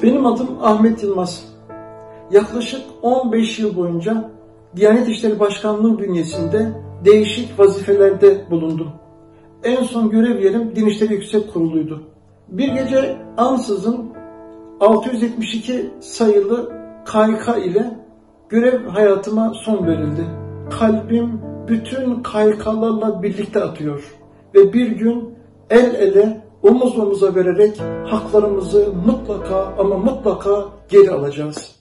Benim adım Ahmet Yılmaz. Yaklaşık 15 yıl boyunca Diyanet İşleri Başkanlığı bünyesinde değişik vazifelerde bulundum. En son görev yerim Din İşleri Yüksek Kurulu'ydu. Bir gece ansızın 672 sayılı KYK ile görev hayatıma son verildi. Kalbim bütün KYK'larla birlikte atıyor ve bir gün el ele, omuz omuza vererek haklarımızı mutlaka ama mutlaka geri alacağız.